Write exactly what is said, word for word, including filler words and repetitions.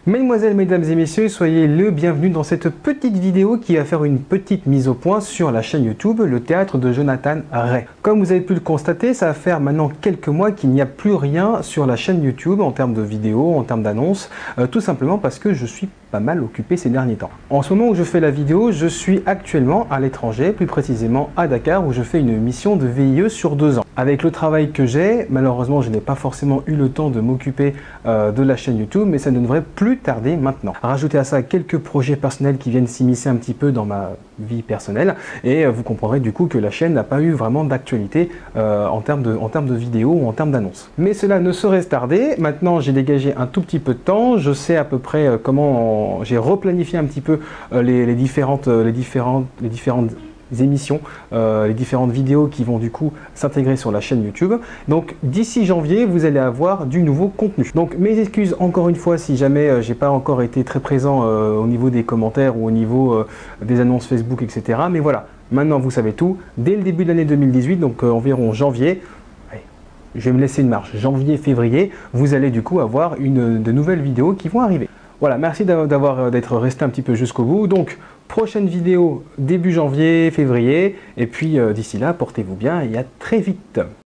Mesdemoiselles, mesdames et messieurs, soyez le bienvenu dans cette petite vidéo qui va faire une petite mise au point sur la chaîne YouTube Le Théâtre de Jonathan Ray. Comme vous avez pu le constater, ça va faire maintenant quelques mois qu'il n'y a plus rien sur la chaîne YouTube en termes de vidéos, en termes d'annonces, euh, tout simplement parce que je suis pas mal occupé ces derniers temps. En ce moment où je fais la vidéo, je suis actuellement à l'étranger, plus précisément à Dakar, où je fais une mission de V I E sur deux ans. Avec le travail que j'ai, malheureusement, je n'ai pas forcément eu le temps de m'occuper euh, de la chaîne YouTube, mais ça ne devrait plus tarder maintenant. Rajoutez à ça quelques projets personnels qui viennent s'immiscer un petit peu dans ma vie personnelle, et euh, vous comprendrez du coup que la chaîne n'a pas eu vraiment d'actualité euh, en termes de, en termes de vidéos ou en termes d'annonces. Mais cela ne saurait tarder. Maintenant, j'ai dégagé un tout petit peu de temps, je sais à peu près euh, comment j'ai replanifié un petit peu euh, les, les différentes, euh, les différentes, les différentes émissions, euh, les différentes vidéos qui vont du coup s'intégrer sur la chaîne YouTube. Donc d'ici janvier, vous allez avoir du nouveau contenu. Donc mes excuses encore une fois si jamais euh, j'ai pas encore été très présent euh, au niveau des commentaires ou au niveau euh, des annonces Facebook, et cetera. Mais voilà, maintenant vous savez tout. Dès le début de l'année deux mille dix-huit, donc euh, environ janvier, allez, je vais me laisser une marge, janvier, février, vous allez du coup avoir une, de nouvelles vidéos qui vont arriver. Voilà, merci d'avoir d'être resté un petit peu jusqu'au bout. Donc, prochaine vidéo début janvier, février. Et puis, euh, d'ici là, portez-vous bien et à très vite.